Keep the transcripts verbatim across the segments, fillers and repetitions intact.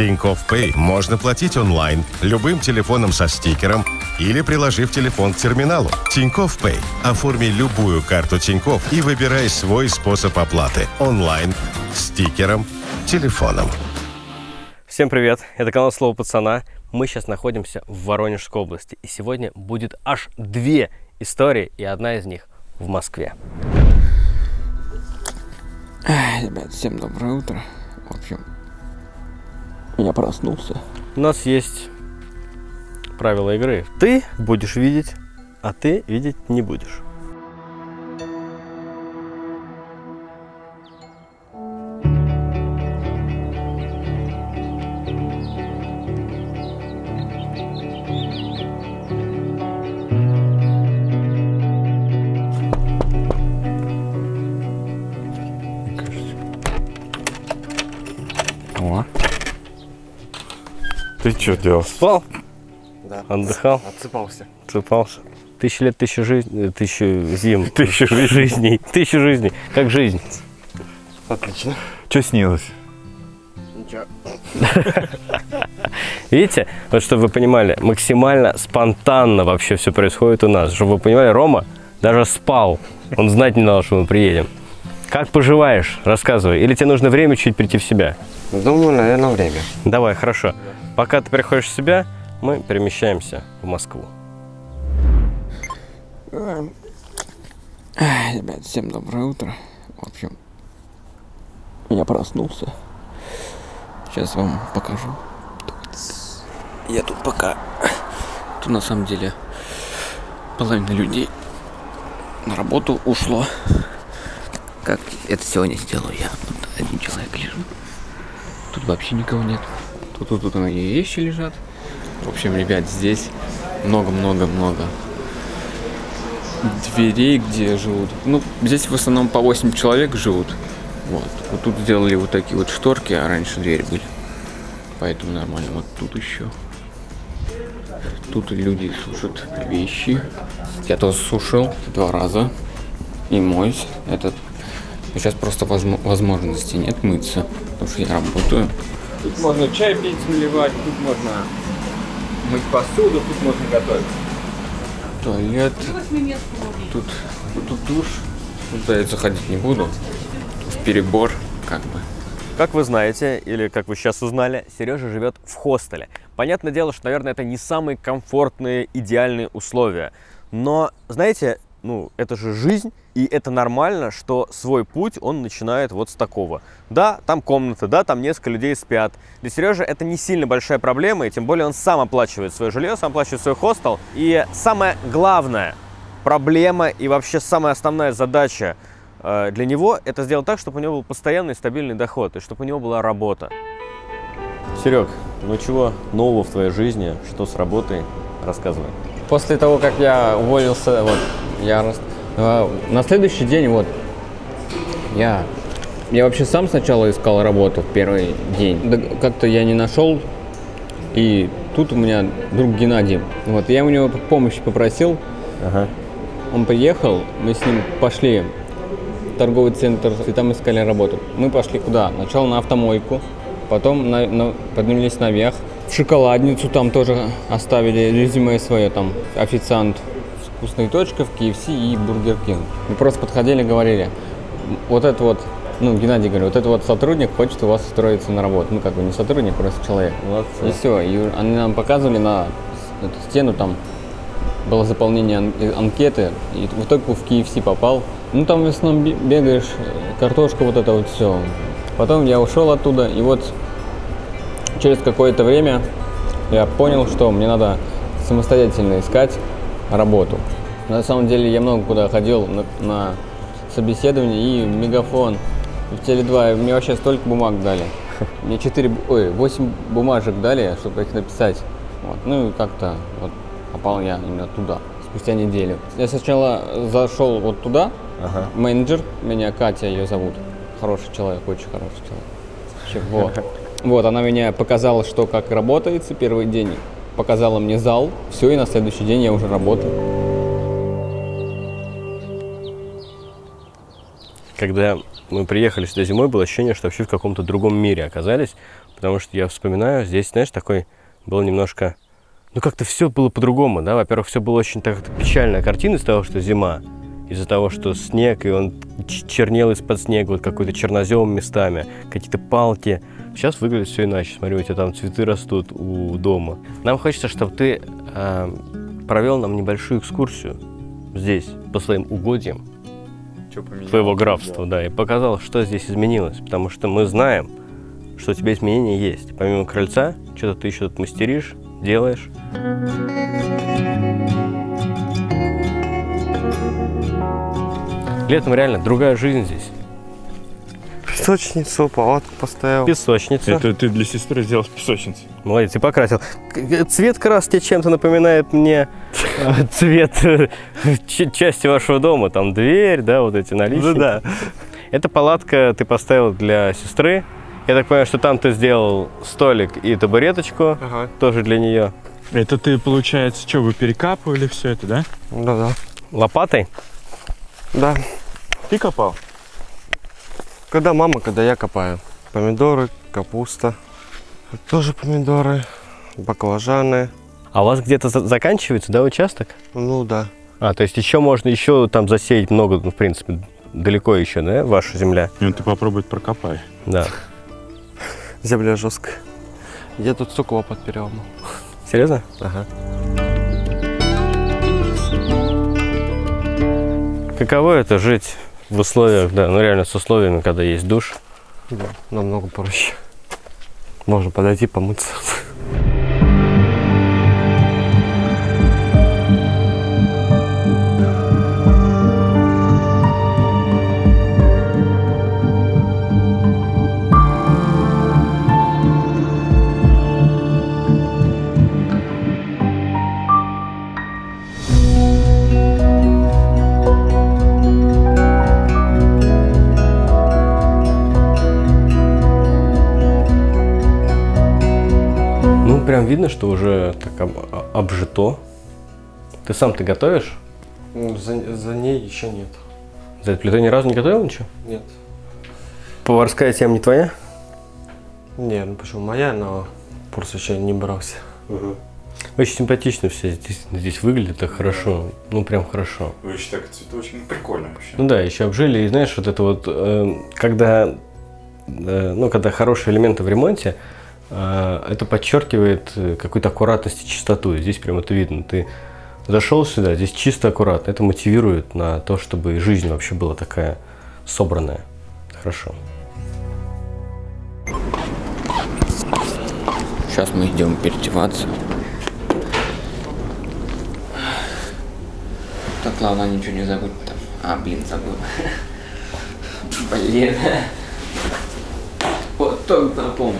Тинькофф Пэй можно платить онлайн, любым телефоном со стикером или приложив телефон к терминалу. Тинькофф Пэй. Оформи любую карту Тинькофф и выбирай свой способ оплаты. Онлайн, стикером, телефоном. Всем привет, это канал Слово Пацана. Мы сейчас находимся в Воронежской области. И сегодня будет аж две истории, и одна из них в Москве. Ребят, всем доброе утро. В общем, я проснулся. У нас есть правила игры. Ты будешь видеть, а ты видеть не будешь. Ты что делал? Спал? Да. Отдыхал? Отсыпался. Отсыпался. Тысяча лет, тысяча жизней, тысяча зим, тысяча жизней, тысяча жизней. Как жизнь? Отлично. Что снилось? Ничего. Видите, вот чтобы вы понимали, максимально спонтанно вообще все происходит у нас. Чтобы вы понимали, Рома даже спал. Он знать не знал, что мы приедем. Как поживаешь? Рассказывай. Или тебе нужно время чуть прийти в себя? Думаю, наверное, время. Давай, хорошо. Пока ты приходишь в себя, мы перемещаемся в Москву. Ребят, всем доброе утро. В общем, я проснулся. Сейчас вам покажу. Я тут пока... Тут на самом деле половина людей на работу ушло. Как это сегодня сделаю я? Тут один человек лежит. Тут вообще никого нет. Тут, тут, тут мои вещи лежат. В общем, ребят, здесь много-много-много дверей, где живут. Ну, здесь в основном по восемь человек живут. Вот. Вот тут сделали вот такие вот шторки, а раньше двери были. Поэтому нормально. Вот тут еще. Тут люди сушат вещи. Я тоже сушил два раза. И моюсь. Это сейчас просто возможности нет мыться, потому что я работаю. Тут можно чай пить, наливать, тут можно мыть посуду, тут можно готовить. Туалет. Тут, тут душ. Туда я заходить не буду. В перебор, как бы. Как вы знаете, или как вы сейчас узнали, Сережа живет в хостеле. Понятное дело, что, наверное, это не самые комфортные, идеальные условия. Но, знаете, ну, это же жизнь, и это нормально, что свой путь он начинает вот с такого. Да, там комната, да, там несколько людей спят. Для Сережи это не сильно большая проблема, и тем более он сам оплачивает свое жилье, сам оплачивает свой хостел. И самая главная проблема и вообще самая основная задача э, для него – это сделать так, чтобы у него был постоянный стабильный доход, и чтобы у него была работа. Серег, ну чего нового в твоей жизни, что с работой? Рассказывай. После того, как я уволился, вот, я э, на следующий день, вот, я, я вообще сам сначала искал работу в первый день. Да, как-то я не нашел, и тут у меня друг Геннадий, вот, я у него помощи попросил, Ага. Он приехал, мы с ним пошли в торговый центр, и там искали работу. Мы пошли куда? Сначала на автомойку, потом на, на, поднялись наверх. В шоколадницу там тоже оставили резюме свое, там официант вкусной точки, в кей эф си и Бургер Кинг. Мы просто подходили и говорили, вот это вот, ну, Геннадий говорит, вот это вот сотрудник хочет у вас устроиться на работу. Ну, как бы не сотрудник, просто человек. Молодцы. И все, и они нам показывали на эту стену, там было заполнение ан анкеты, и в итоге в кей эф си попал. Ну, там в основном бегаешь, картошка, вот это вот все. Потом я ушел оттуда, и вот через какое-то время я понял, что мне надо самостоятельно искать работу. На самом деле я много куда ходил на, на собеседование, и Мегафон, и в Теле два, мне вообще столько бумаг дали. Мне четыре, ой, восемь бумажек дали, чтобы их написать. Вот. Ну и как-то вот попал я именно туда, спустя неделю. Я сначала зашел вот туда, Ага. менеджер, меня Катя ее зовут, хороший человек, очень хороший человек. Вот. Вот, она меня показала, что как работается первый день, показала мне зал, все, и на следующий день я уже работаю. Когда мы приехали сюда зимой, было ощущение, что вообще в каком-то другом мире оказались, потому что я вспоминаю, здесь, знаешь, такой было немножко... Ну, как-то все было по-другому, да. Во-первых, все было очень так печальная картина из-за того, что зима, из-за того, что снег, и он чернел из-под снега, вот какой-то чернозем местами, какие-то палки. Сейчас выглядит все иначе. Смотри, у тебя там цветы растут у дома. Нам хочется, чтобы ты э, провел нам небольшую экскурсию здесь, по своим угодьям твоего графства, да, и показал, что здесь изменилось. Потому что мы знаем, что у тебя изменения есть. Помимо крыльца, что-то ты еще тут мастеришь, делаешь. Летом реально другая жизнь здесь. Песочницу, палатку поставил. Песочница. Это ты для сестры сделал песочницу. Молодец, и покрасил. Цвет краски чем-то напоминает мне цвет части вашего дома. Там дверь, да, вот эти наличники. Да. Эта палатка ты поставил для сестры. Я так понимаю, что там ты сделал столик и табуреточку, Ага. тоже для нее. Это ты, получается, что, вы перекапывали все это, да? Да-да. Лопатой? Да. Ты копал? Когда мама, когда я копаю. Помидоры, капуста. Тоже помидоры, баклажаны. А у вас где-то за- заканчивается, да, участок? Ну да. А, то есть еще можно еще там засеять много, ну, в принципе, далеко еще, да, ваша земля? Ну, ты попробуй прокопай. Да. Земля жесткая. Я тут столько лопат переломал. Серьезно? Ага. Каково это жить в условиях, да, ну реально с условиями, когда есть душ? Да, намного проще. Можно подойти помыться. Ну, прям видно, что уже так об- обжито. Ты сам ты готовишь? Ну, За, за ней еще нет. За этой плитой ни разу не готовил ничего? Нет. Поварская тема не твоя? Не, ну почему моя, но просто еще не брался. Очень симпатично все здесь, здесь выглядит так хорошо. Ну, прям хорошо. Вы еще так цветочек, ну, прикольно вообще. Ну да, еще обжили, и знаешь, вот это вот, э, когда, э, ну, когда хорошие элементы в ремонте, э, это подчеркивает э, какую-то аккуратность и чистоту. И здесь прям это видно. Ты зашел сюда, здесь чисто, аккуратно. Это мотивирует на то, чтобы жизнь вообще была такая собранная. Хорошо. Сейчас мы идем переодеваться. Так, главное ничего не забыть там. А, блин, забыл. Блин. Вот только напомнил.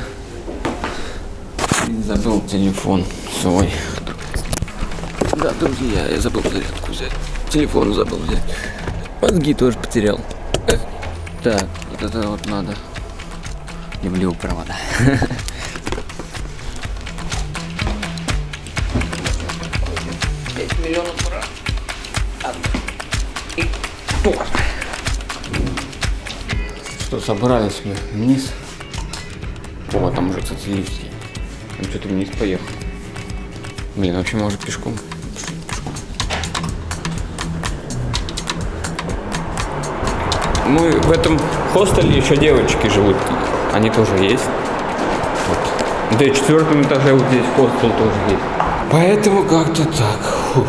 Блин, забыл телефон свой. Да, друзья, я забыл зарядку взять. Телефон забыл взять. Мозги тоже потерял. Так, вот это вот надо. Люблю провода. пять миллионов раз. И вот. Что, собрались мы вниз. О, там уже социалистики. Там что-то вниз поехал. Блин, вообще может пешком. Мы в этом хостеле еще девочки живут. Они тоже есть. Вот. Да и в четвертом этаже вот здесь хостел тоже есть. Поэтому как-то так. Фух.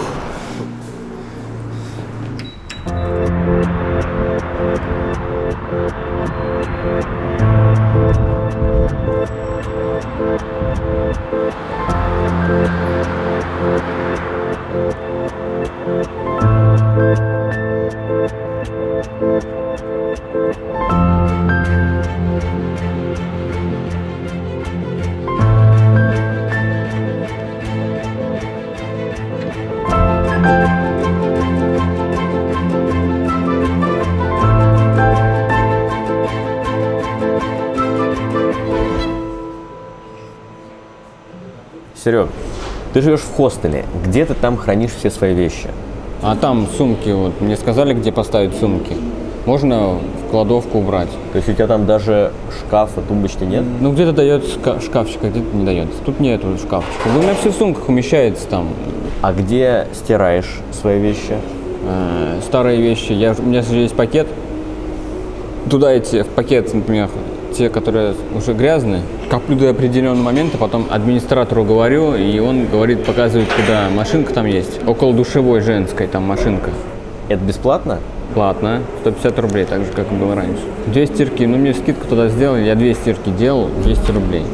Серег, ты живешь в хостеле, где ты там хранишь все свои вещи? А там сумки, вот мне сказали, где поставить сумки. Можно в кладовку убрать. То есть у тебя там даже шкафа, тумбочки нет? Ну, где-то дает шкафчик, а где-то не дает. Тут нету шкафчика. У меня все в сумках умещается там. А где стираешь свои вещи? Э, старые вещи. Я, у меня же есть пакет. Туда эти, в пакет, например, те, которые уже грязные, коплю до определенного момента, потом администратору говорю, и он говорит, показывает, куда машинка там есть. Около душевой женской там машинка. Это бесплатно? Платно, сто пятьдесят рублей, так же, как и было раньше. Две стирки, ну мне скидку туда сделали, я две стирки делал, двести рублей.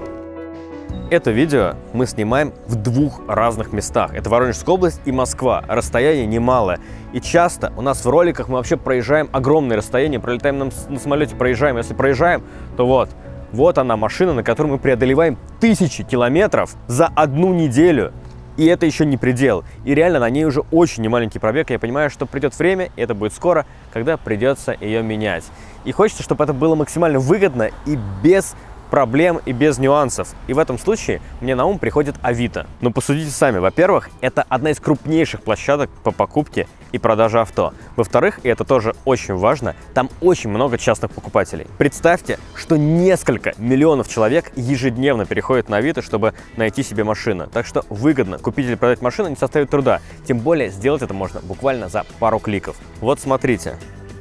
Это видео мы снимаем в двух разных местах. Это Воронежская область и Москва. Расстояние немалое. И часто у нас в роликах мы вообще проезжаем огромные расстояния, пролетаем на, на самолете, проезжаем. Если проезжаем, то вот, вот она машина, на которой мы преодолеваем тысячи километров за одну неделю. И это еще не предел. И реально на ней уже очень немаленький пробег. Я понимаю, что придет время, и это будет скоро, когда придется ее менять. И хочется, чтобы это было максимально выгодно и без проблем и без нюансов. И в этом случае мне на ум приходит Авито. Но посудите сами. Во-первых, это одна из крупнейших площадок по покупке и продаже авто. Во-вторых, и это тоже очень важно, там очень много частных покупателей. Представьте, что несколько миллионов человек ежедневно переходят на Авито, чтобы найти себе машину. Так что выгодно купить или продать машину не составит труда. Тем более сделать это можно буквально за пару кликов. Вот смотрите.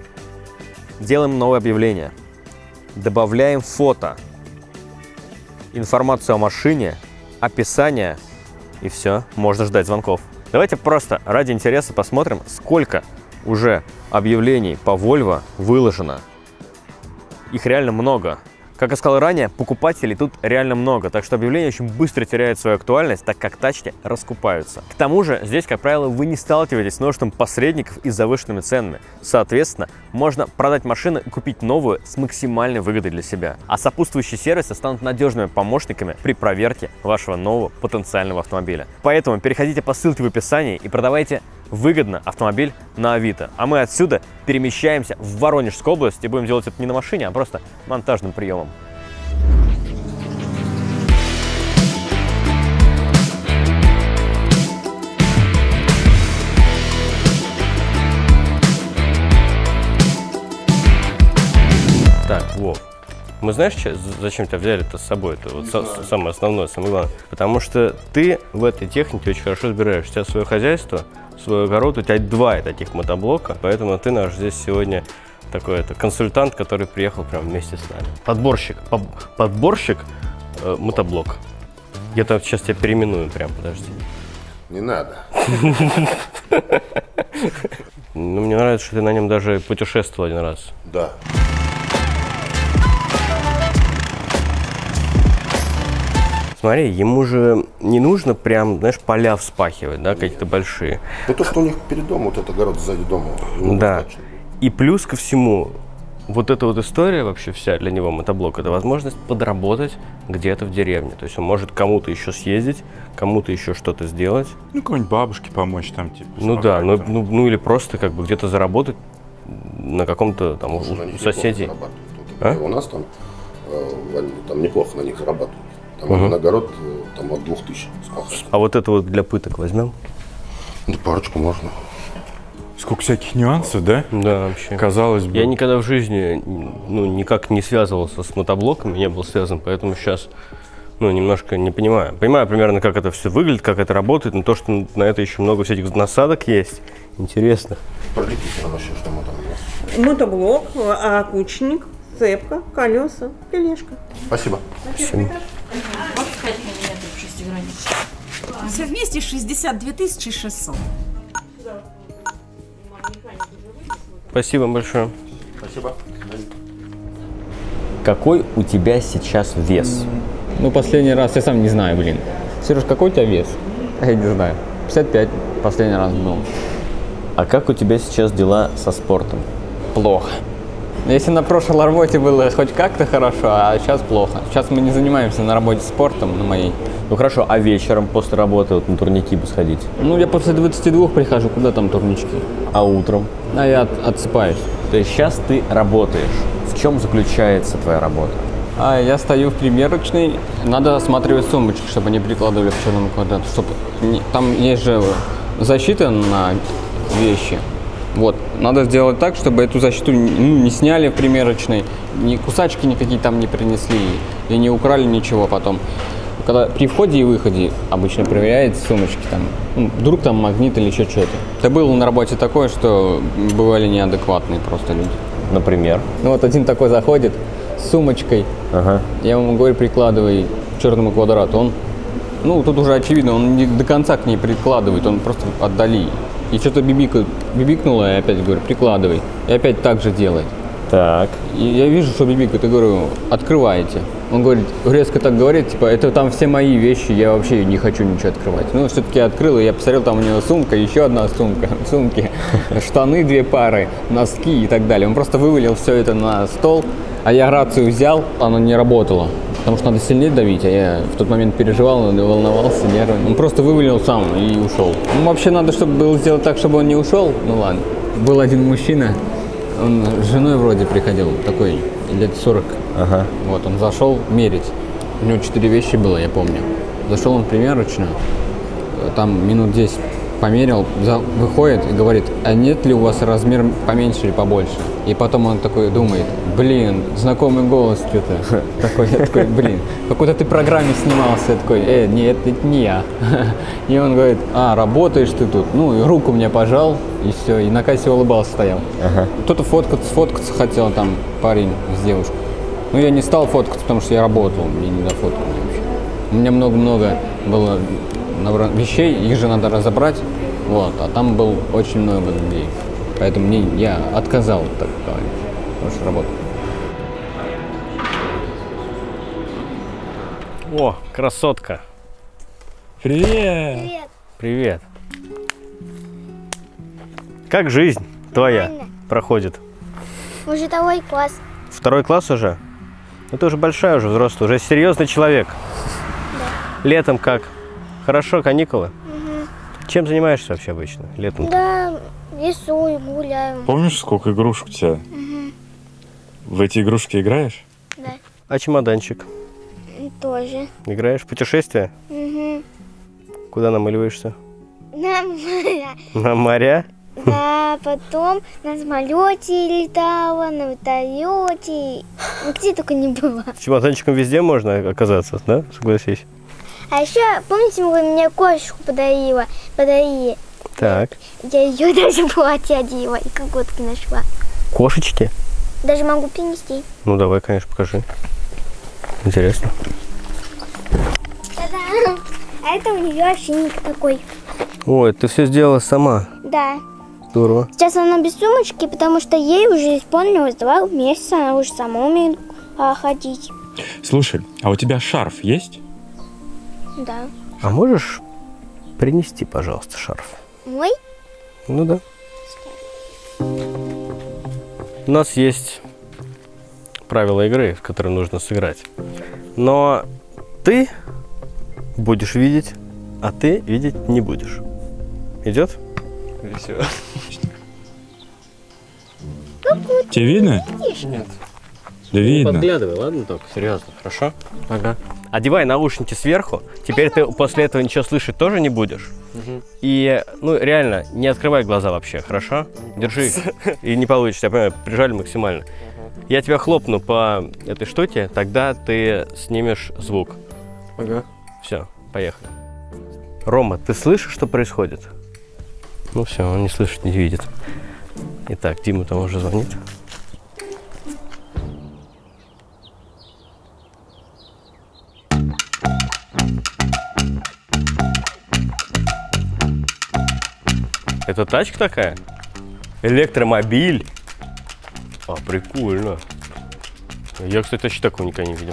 Делаем новое объявление. Добавляем фото, информацию о машине, описание, и все, можно ждать звонков. Давайте просто ради интереса посмотрим, сколько уже объявлений по Volvo выложено. Их реально много. Как я сказал ранее, покупателей тут реально много, так что объявления очень быстро теряют свою актуальность, так как тачки раскупаются. К тому же, здесь, как правило, вы не сталкиваетесь с множеством посредников и завышенными ценами. Соответственно, можно продать машину и купить новую с максимальной выгодой для себя. А сопутствующие сервисы станут надежными помощниками при проверке вашего нового потенциального автомобиля. Поэтому переходите по ссылке в описании и продавайте выгодно автомобиль на Авито. А мы отсюда перемещаемся в Воронежскую область и будем делать это не на машине, а просто монтажным приемом. Так, Вов, мы знаешь, зачем тебя взяли-то с собой? Это вот со, самое основное, самое главное. Потому что ты в этой технике очень хорошо разбираешься. У тебя свое хозяйство, свой огород, у тебя два таких мотоблока, поэтому ты наш здесь сегодня такой это консультант, который приехал прямо вместе с нами. Подборщик, по, подборщик э, мотоблок. Я-то сейчас тебя переименую прям, подожди. Не надо. Ну, мне нравится, что ты на нем даже путешествовал один раз. Да. Смотри, ему же не нужно прям, знаешь, поля вспахивать, да, какие-то большие. Ну, то, что у них перед домом, вот этот огород сзади дома. Да. И плюс ко всему, вот эта вот история вообще вся для него, мотоблок, это возможность подработать где-то в деревне. То есть он может кому-то еще съездить, кому-то еще что-то сделать. Ну, какой-нибудь бабушке помочь там, типа. Ну да, ну, ну, ну или просто как бы где-то заработать на каком-то там у, у соседей. А? У нас там, э, там неплохо на них зарабатывают. Там угу. на огород там, от двух тысяч спахать. А вот это вот для пыток возьмем? Да парочку можно. Сколько всяких нюансов, да? Да, вообще. Казалось бы. Я никогда в жизни ну, никак не связывался с мотоблоками, не был связан, поэтому сейчас ну, немножко не понимаю. Понимаю примерно, как это все выглядит, как это работает, но то, что на это еще много всяких насадок есть, интересных. Пролетите нам вообще, что мотоблок. Мотоблок, окучник, цепка, колеса, тележка. Спасибо. Спасибо. Все вместе шестьдесят две тысячи шестьсот. Спасибо большое. Спасибо. Какой у тебя сейчас вес? Ну, последний раз, я сам не знаю, блин. Сереж, какой у тебя вес? Я не знаю. пятьдесят пять последний раз был. А как у тебя сейчас дела со спортом? Плохо. Если на прошлой работе было хоть как-то хорошо, а сейчас плохо. Сейчас мы не занимаемся на работе спортом, на моей. Ну хорошо, а вечером после работы вот на турники бы сходить? Ну, я после двадцати двух прихожу, куда там турнички? А утром? А я от, отсыпаюсь. То есть сейчас ты работаешь. В чем заключается твоя работа? А я стою в примерочной, надо осматривать сумочки, чтобы не прикладывали к черному квадрату. Чтобы не, там есть же защита на вещи. Вот, надо сделать так, чтобы эту защиту ну, не сняли в примерочной, ни кусачки никакие там не принесли и не украли ничего потом. Когда при входе и выходе обычно проверяют сумочки, там, ну, вдруг там магнит или еще что-то. Это было на работе такое, что бывали неадекватные просто люди. Например? Ну вот один такой заходит с сумочкой, Ага. я ему говорю, прикладывай к черному квадрату. Он, ну тут уже очевидно, он не до конца к ней прикладывает, он просто отдали. И что-то бибикает, бибикнуло, и опять говорю, прикладывай. И опять так же делает. Так. И я вижу, что бибикает, и говорю, открываете. Он говорит, резко так говорит, типа, это там все мои вещи, я вообще не хочу ничего открывать. Ну, все-таки открыл, и я посмотрел, там у него сумка, еще одна сумка, сумки, штаны две пары, носки и так далее. Он просто вывалил все это на стол, а я рацию взял, она не работала. Потому что надо сильнее давить, а я в тот момент переживал, волновался, нервный. Он просто вывалил сам и ушел. Ну, вообще надо, чтобы было сделать так, чтобы он не ушел. Ну ладно. Был один мужчина, он с женой вроде приходил, такой, лет сорок. Ага. Вот, он зашел мерить. У него четыре вещи было, я помню. Зашел он в примерочную, там минут десять померил, за, выходит и говорит, а нет ли у вас размер поменьше или побольше? И потом он такой думает, блин, знакомый голос что-то. Такой, я такой, блин, в какой-то ты программе снимался. Я такой, э, нет, это не я. И он говорит, а, работаешь ты тут? Ну, и руку мне пожал, и все, и на кассе улыбался стоял. Ага. Кто-то фоткаться, фоткаться хотел, там, парень с девушкой. Ну, я не стал фоткаться, потому что я работал, мне не до фотки вообще. У меня много-много было вещей, их же надо разобрать, вот, а там был очень много людей. Поэтому мне, я отказал, так сказать, потому что работал. О, красотка. Привет! Привет. Привет. Как жизнь твоя Нормально. проходит? Уже второй класс. Второй класс уже? Ну ты уже большая, уже взрослый, уже серьезный человек. Да. Летом как? Хорошо, каникулы? Угу. Чем занимаешься вообще обычно летом? Да, рисую, гуляю. Помнишь, сколько игрушек у тебя? Угу. В эти игрушки играешь? Да. А чемоданчик? Тоже. Играешь в путешествия? Угу. Куда намыливаешься? На моря. На моря? Да, потом на самолете летала, на вертолете. Где только не было. С чемоданчиком везде можно оказаться, да? Согласись. А еще, помните, вы мне кошечку подарила, подарили? Так. Я ее даже в платье одела и колготки нашла. Кошечки? Даже могу принести. Ну давай, конечно, покажи. Интересно. Та-дам! А это у нее ошейник такой. Ой, ты все сделала сама. Да. Здорово. Сейчас она без сумочки, потому что ей уже исполнилось два месяца, она уже сама умеет а, ходить. Слушай, а у тебя шарф есть? Да. А можешь принести, пожалуйста, шарф? Мой? Ну да. У нас есть правила игры, в которые нужно сыграть. Но ты будешь видеть, а ты видеть не будешь. Идет? Весело. Тебе видно? Нет. Да видно. Подглядывай, ладно, только? Серьезно, хорошо? Ага. Одевай наушники сверху. Теперь ты после этого ничего слышать тоже не будешь. Угу. И, ну, реально, не открывай глаза вообще, хорошо? Держи их. И не получится, я понимаю, прижали максимально. Я тебя хлопну по этой штуке, тогда ты снимешь звук. Ага. Все, поехали. Рома, ты слышишь, что происходит? Ну все, он не слышит, не видит. Итак, Дима там уже звонит. Это тачка такая? Электромобиль? А, прикольно. Я, кстати, вообще такого никогда не видел.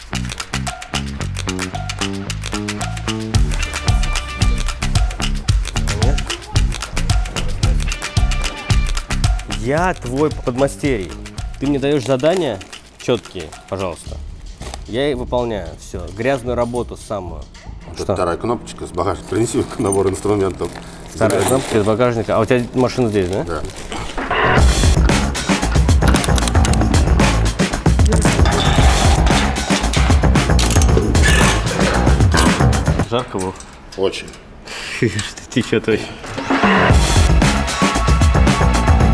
Я твой подмастерье. Ты мне даешь задания четкие, пожалуйста. Я их выполняю. Все. Грязную работу самую. Что? Вторая кнопочка с багажника. Принеси набор инструментов. Вторая кнопочка из багажника. А у тебя машина здесь, да? Да. Жарко было? Очень. Ты что точно?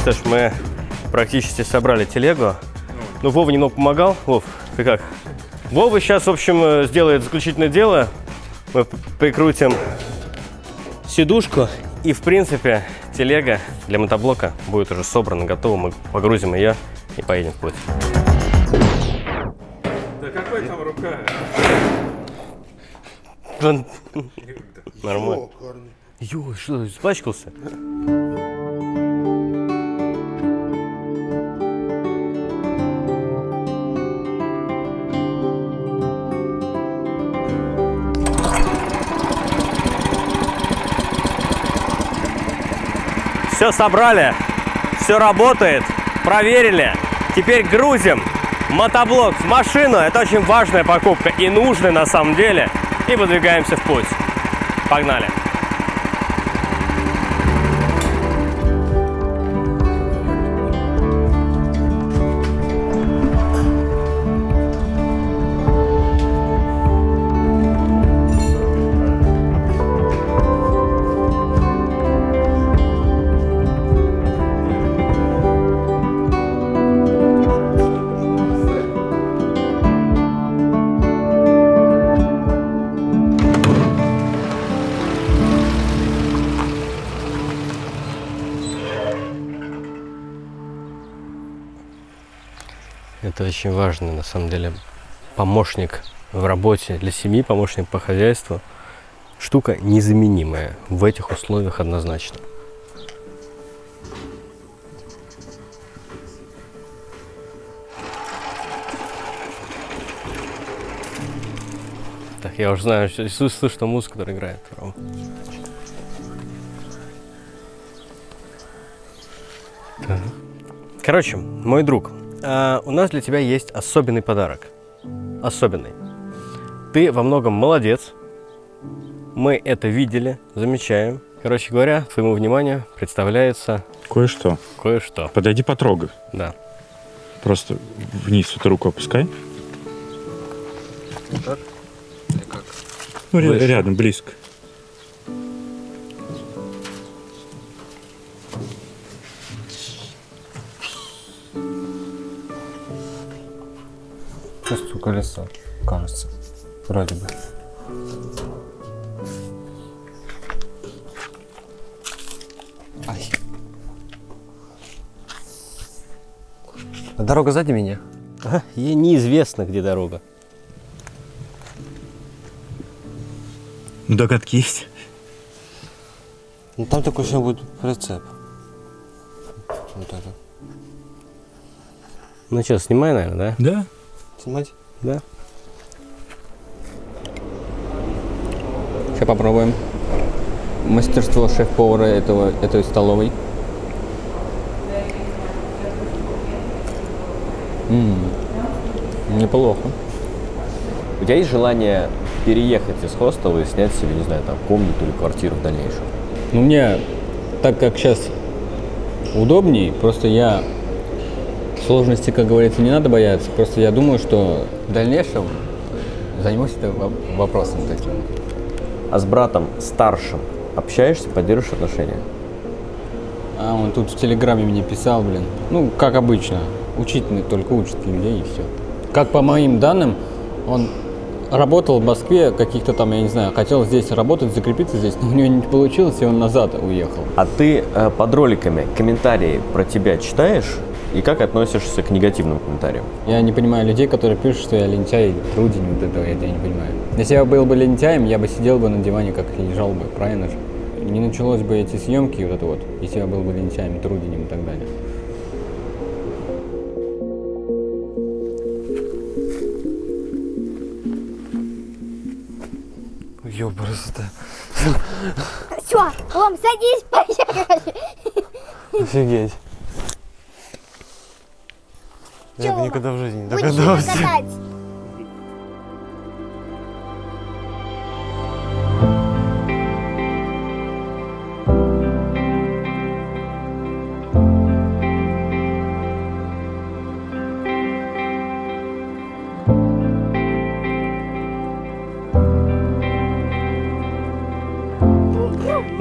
Саш, мы практически собрали телегу. Ну, Вова немного помогал. Вов, ты как? Вова сейчас, в общем, сделает заключительное дело. Мы прикрутим сидушку. И, в принципе, телега для мотоблока будет уже собрана, готова. Мы погрузим ее и поедем в путь. Да какой там рука? Нормально. Ё, что, испачкался? Все собрали, все работает, проверили. Теперь грузим мотоблок в машину. Это очень важная покупка и нужная на самом деле. И выдвигаемся в путь. Погнали. Это очень важный, на самом деле, помощник в работе для семьи, помощник по хозяйству. Штука незаменимая в этих условиях однозначно. Так, я уже знаю, слышу, слышу ту музыку, которая играет. Так. Короче, мой друг, а у нас для тебя есть особенный подарок. Особенный. Ты во многом молодец. Мы это видели, замечаем. Короче говоря, твоему вниманию представляется... Кое-что. Кое-что. Подойди, потрогай. Да. Просто вниз эту руку опускай. Так? Или как? Ну, ря- Выше. рядом, близко. Чувствую колесо, кажется. Вроде бы. Ай. А дорога сзади меня? Ага, ей неизвестно, где дорога. Ну, догадки есть. Ну там такой еще будет прицеп. Вот это. Ну что, снимай, наверное, да? Да. Снимать? Да. Сейчас попробуем. Мастерство шеф-повара этого, этой столовой. М-м, неплохо. У тебя есть желание переехать из хостела и снять себе, не знаю, там, комнату или квартиру в дальнейшем? Ну, мне, так как сейчас удобней, просто я сложности, как говорится, не надо бояться. Просто я думаю, что в дальнейшем займусь этим вопросом таким. А с братом старшим общаешься, поддерживаешь отношения? А он тут в Телеграме мне писал, блин. Ну, как обычно. Учитель только учит людей и все. Как по моим данным, он работал в Москве, каких-то там, я не знаю, хотел здесь работать, закрепиться здесь, но у него не получилось, и он назад уехал. А ты э, под роликами комментарии про тебя читаешь? И как относишься к негативным комментариям? Я не понимаю людей, которые пишут, что я лентяй, трудень, вот этого я не понимаю. Если я был бы лентяем, я бы сидел бы на диване, как и лежал бы, правильно же? Не началось бы эти съемки, вот это вот, если я был бы лентяем, труденем и так далее. Ёбарасота. Все, Ром, садись, поехали. Офигеть. Я бы Чё, никогда в жизни не Учи догадался. катать.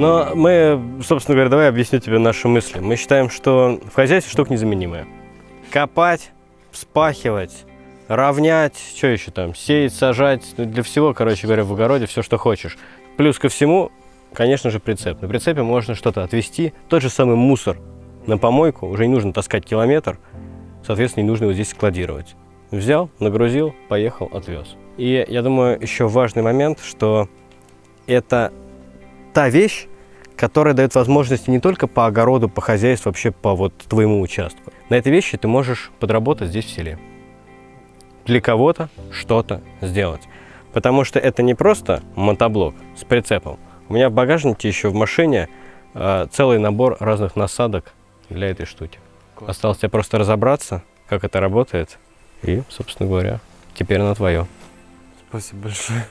Но мы, собственно говоря, давай объясню тебе наши мысли. Мы считаем, что в хозяйстве штука незаменимая. Копать, вспахивать, равнять, что еще там, сеять, сажать, ну, для всего, короче говоря, в огороде все, что хочешь. Плюс ко всему, конечно же, прицеп. На прицепе можно что-то отвезти. Тот же самый мусор на помойку, уже не нужно таскать километр, соответственно, не нужно его здесь складировать. Взял, нагрузил, поехал, отвез. И я думаю, еще важный момент, что это та вещь, которая дает возможности не только по огороду, по хозяйству, вообще по вот твоему участку. На этой вещи ты можешь подработать здесь в селе. Для кого-то что-то сделать. Потому что это не просто мотоблок с прицепом. У меня в багажнике еще в машине э, целый набор разных насадок для этой штуки. Класс. Осталось тебе просто разобраться, как это работает. И, собственно говоря, теперь она твое. Спасибо большое.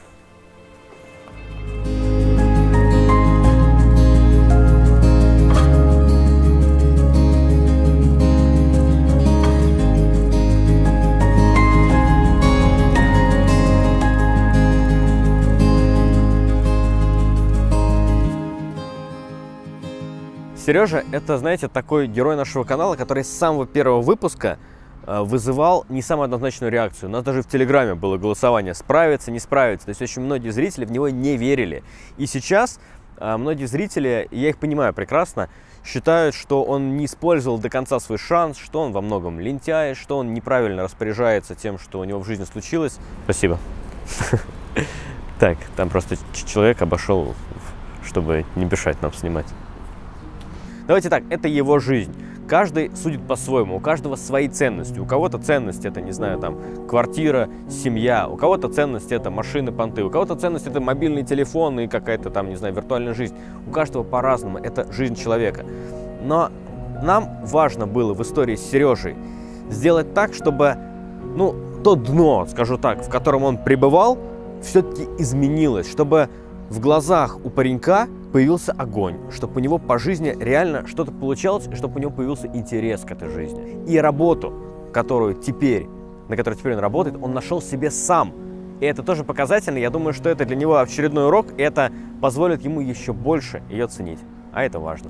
Сережа – это, знаете, такой герой нашего канала, который с самого первого выпуска э, вызывал не самую однозначную реакцию. У нас даже в Телеграме было голосование «справится, не справится». То есть очень многие зрители в него не верили. И сейчас э, многие зрители, я их понимаю прекрасно, считают, что он не использовал до конца свой шанс, что он во многом лентяй, что он неправильно распоряжается тем, что у него в жизни случилось. Спасибо. Так, там просто человек обошел, чтобы не мешать нам снимать. Давайте так, это его жизнь. Каждый судит по-своему, у каждого свои ценности. У кого-то ценность это, не знаю, там, квартира, семья, у кого-то ценность это машины, понты, у кого-то ценность это мобильный телефон и какая-то там, не знаю, виртуальная жизнь. У каждого по-разному, это жизнь человека. Но нам важно было в истории с Сережей сделать так, чтобы, ну, то дно, скажу так, в котором он пребывал, все-таки изменилось, чтобы в глазах у паренька появился огонь, чтобы у него по жизни реально что-то получалось, и чтобы у него появился интерес к этой жизни. И работу, которую теперь, на которой теперь он работает, он нашел себе сам. И это тоже показательно. Я думаю, что это для него очередной урок, и это позволит ему еще больше ее ценить. А это важно.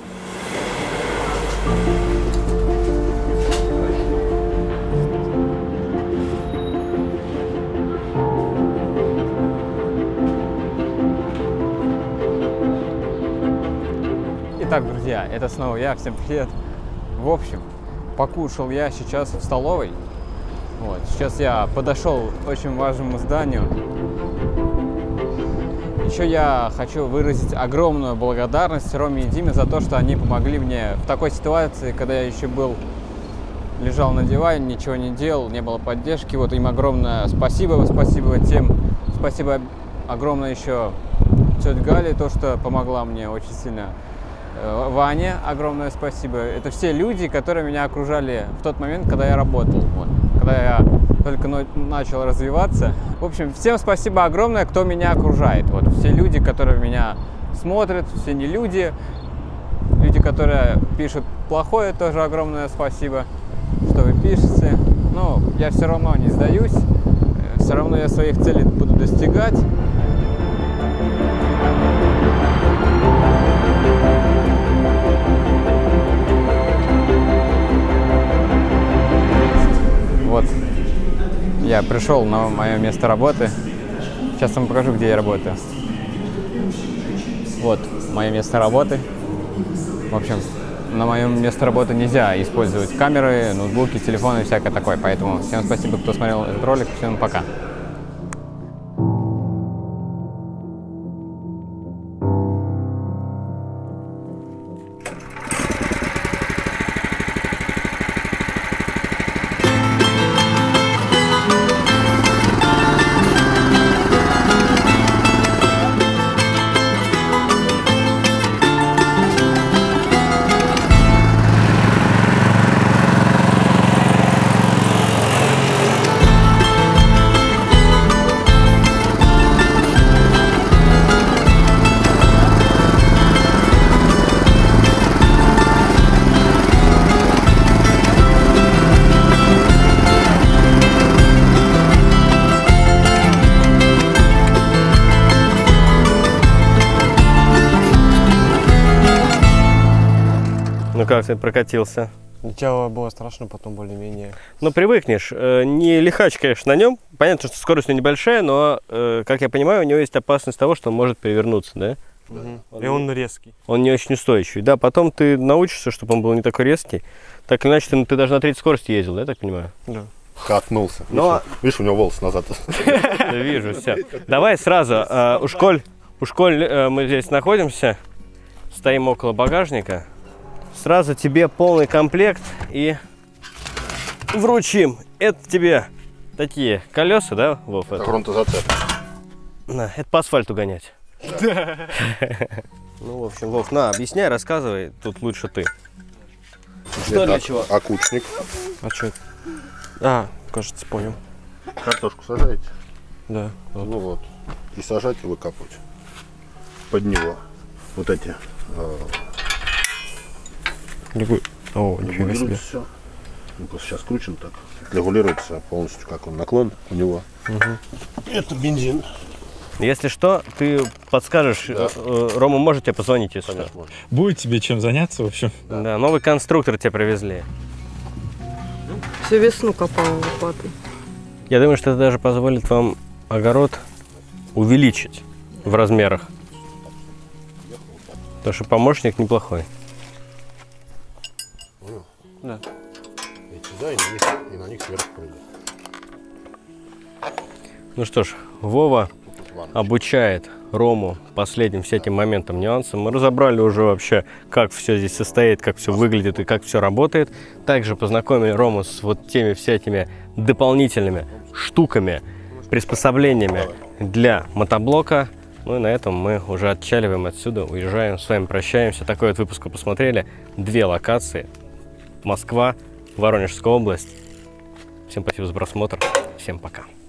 Итак, друзья, это снова я, всем привет. В общем, покушал я сейчас в столовой. Вот, сейчас я подошел к очень важному зданию. Еще я хочу выразить огромную благодарность Роме и Диме за то, что они помогли мне в такой ситуации, когда я еще был, лежал на диване, ничего не делал, не было поддержки. Вот им огромное спасибо, спасибо тем, спасибо огромное еще тете Гале, то, что помогла мне очень сильно. Ване огромное спасибо. Это все люди, которые меня окружали в тот момент, когда я работал, вот, когда я только начал развиваться. В общем, всем спасибо огромное, кто меня окружает. Вот, все люди, которые меня смотрят, все не люди, люди, которые пишут плохое, тоже огромное спасибо, что вы пишете. Но я все равно не сдаюсь, все равно я своих целей буду достигать. Вот, я пришел на мое место работы. Сейчас вам покажу, где я работаю. Вот мое место работы. В общем, на моем месте работы нельзя использовать камеры, ноутбуки, телефоны и всякое такое. Поэтому всем спасибо, кто смотрел этот ролик. Всем пока. Ну как ты прокатился? Сначала было страшно, потом более-менее. Ну, привыкнешь. Э, Не лихач, конечно, на нем. Понятно, что скорость у него небольшая, но, э, как я понимаю, у него есть опасность того, что он может перевернуться, да? Угу. И он резкий. Он не очень устойчивый. Да, потом ты научишься, чтобы он был не такой резкий. Так или иначе, ты, ты даже на третьей скорости ездил, да, я так понимаю? Да. Катнулся. Но- Видишь, видишь, у него волос назад. Да, вижу, все. Давай сразу. э, У школь, у школь э, мы здесь находимся, стоим около багажника. Сразу тебе полный комплект и вручим. Это тебе такие колеса, да, Вов? это? Фронтозацеп. На, это по асфальту гонять. Ну, в общем, Вов, на, объясняй, рассказывай, тут лучше ты. Что для чего? Окучник. А что это? А, кажется, понял. Картошку сажаете. Да. Ну вот. И сажать и выкапывать. Под него. Вот эти. э, Регу- О, нифига себе. регулируется все. Ну, просто сейчас кручен так. Регулируется полностью, как он наклон у него. Это бензин. Если что, ты подскажешь, Да. э, Рома может тебе позвонить, если что. Конечно, можно. Будет тебе чем заняться, в общем. Да, новый конструктор тебе привезли. Всю весну копала лопатой. Я думаю, что это даже позволит вам огород увеличить в размерах. Потому что помощник неплохой. Да. И сюда, и на них, и на них сверху прыгает. Ну что ж, Вова обучает Рому последним всем этим моментам, нюансам. Мы разобрали уже вообще, как все здесь состоит, как все выглядит и как все работает. Также познакомили Рому с вот теми всякими дополнительными штуками, приспособлениями для мотоблока. Ну и на этом мы уже отчаливаем отсюда, уезжаем, с вами прощаемся. Такой вот выпуск вы посмотрели. Две локации. Москва, Воронежская область. Всем спасибо за просмотр. Всем пока.